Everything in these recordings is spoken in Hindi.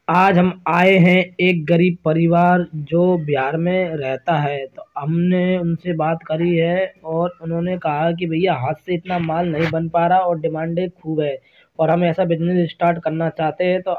आज हम आए हैं एक गरीब परिवार जो बिहार में रहता है। तो हमने उनसे बात करी है और उन्होंने कहा कि भैया हाथ से इतना माल नहीं बन पा रहा और डिमांडें खूब है और हम ऐसा बिजनेस स्टार्ट करना चाहते हैं। तो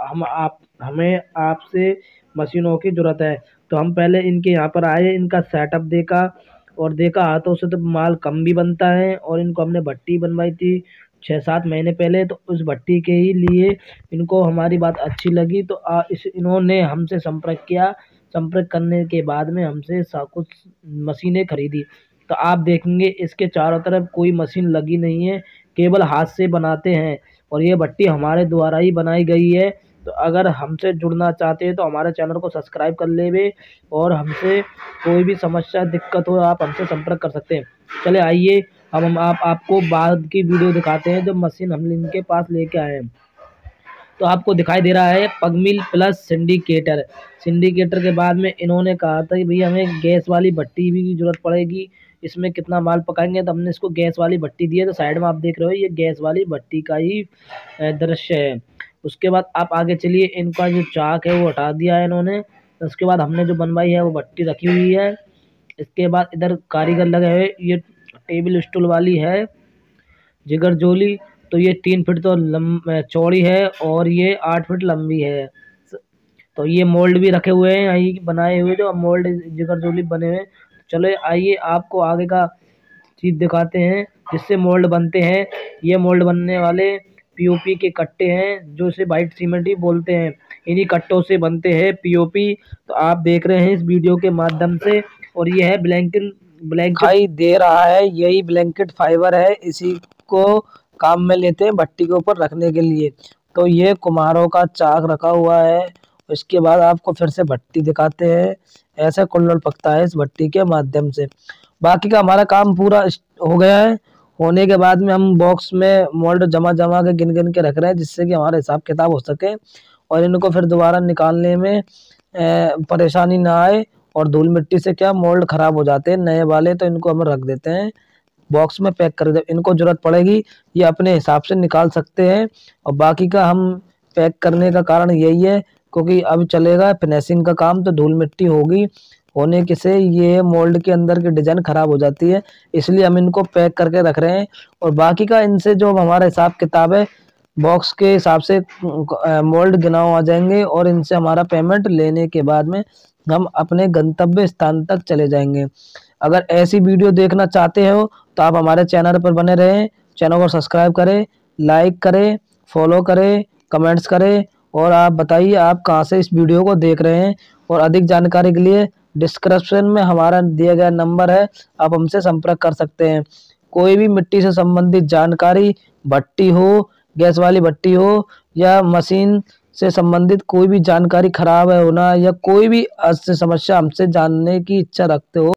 हमें आपसे मशीनों की ज़रूरत है। तो हम पहले इनके यहाँ पर आए, इनका सेटअप देखा और देखा हाथों से तो माल कम भी बनता है और इनको हमने भट्टी बनवाई थी 6-7 महीने पहले। तो उस भट्टी के ही लिए इनको हमारी बात अच्छी लगी। तो इन्होंने हमसे संपर्क किया। संपर्क करने के बाद में हमसे कुछ मशीनें खरीदी। तो आप देखेंगे इसके चारों तरफ कोई मशीन लगी नहीं है, केवल हाथ से बनाते हैं और ये भट्टी हमारे द्वारा ही बनाई गई है। तो अगर हमसे जुड़ना चाहते हैं तो हमारे चैनल को सब्सक्राइब कर लेवे और हमसे कोई भी समस्या दिक्कत हो आप हमसे संपर्क कर सकते हैं। चले आइए हम आपको बाद की वीडियो दिखाते हैं जो मशीन हम इनके पास लेके आए हैं। तो आपको दिखाई दे रहा है पगमिल प्लस सिंडिकेटर। सिंडिकेटर के बाद में इन्होंने कहा था कि भैया हमें गैस वाली भट्टी भी की जरूरत पड़ेगी, इसमें कितना माल पकाएंगे। तो हमने इसको गैस वाली भट्टी दी है। तो साइड में आप देख रहे हो ये गैस वाली भट्टी का ही दृश्य है। उसके बाद आप आगे चलिए, इनका जो चाक है वो हटा दिया है इन्होंने। उसके बाद हमने जो बनवाई है वो भट्टी रखी हुई है। इसके बाद इधर कारीगर लगे हुए, ये टेबल स्टूल वाली है जिगर जोली। तो ये 3 फीट तो चौड़ी है और ये 8 फीट लंबी है। तो ये मोल्ड भी रखे हुए हैं यही बनाए हुए, जो मोल्ड जिगर जोली बने हुए हैं। चलो आइए आपको आगे का चीज दिखाते हैं जिससे मोल्ड बनते हैं। ये मोल्ड बनने वाले पीओपी के कट्टे हैं जो इसे वाइट सीमेंट ही बोलते हैं। इन्हीं कट्टों से बनते हैं पीओपी। तो आप देख रहे हैं इस वीडियो के माध्यम से। और ये है ब्लैंकेट दिखाई दे रहा है, यही ब्लैंकेट फाइबर है, इसी को काम में लेते हैं भट्टी के ऊपर रखने के लिए। तो ये कुम्हारों का चाक रखा हुआ है। इसके बाद आपको फिर से भट्टी दिखाते हैं, ऐसे कुल्हड़ पकता है इस भट्टी के माध्यम से। बाकी का हमारा काम पूरा हो गया है। होने के बाद में हम बॉक्स में मोल्ड जमा जमा के गिन गिन के रख रहे हैं जिससे कि हमारा हिसाब किताब हो सके और इनको फिर दोबारा निकालने में परेशानी ना आए। और धूल मिट्टी से क्या मोल्ड खराब हो जाते हैं नए वाले, तो इनको हम रख देते हैं बॉक्स में पैक कर। जब इनको जरूरत पड़ेगी ये अपने हिसाब से निकाल सकते हैं। और बाकी का हम पैक करने का कारण यही है क्योंकि अब चलेगा फिनिशिंग का काम, तो धूल मिट्टी होगी होने के से ये मोल्ड के अंदर की डिजाइन खराब हो जाती है, इसलिए हम इनको पैक करके रख रहे हैं। और बाकी का इनसे जो हमारा हिसाब किताब है बॉक्स के हिसाब से मोल्ड गिनाव आ जाएंगे और इनसे हमारा पेमेंट लेने के बाद में हम अपने गंतव्य स्थान तक चले जाएंगे। अगर ऐसी वीडियो देखना चाहते हो तो आप हमारे चैनल पर बने रहें, चैनल को सब्सक्राइब करें, लाइक करें, फॉलो करें, कमेंट्स करें और आप बताइए आप कहाँ से इस वीडियो को देख रहे हैं। और अधिक जानकारी के लिए डिस्क्रिप्शन में हमारा दिया गया नंबर है, आप हमसे संपर्क कर सकते हैं। कोई भी मिट्टी से संबंधित जानकारी, भट्टी हो, गैस वाली भट्टी हो या मशीन से संबंधित कोई भी जानकारी खराब है होना या कोई भी समस्या हमसे जानने की इच्छा रखते हो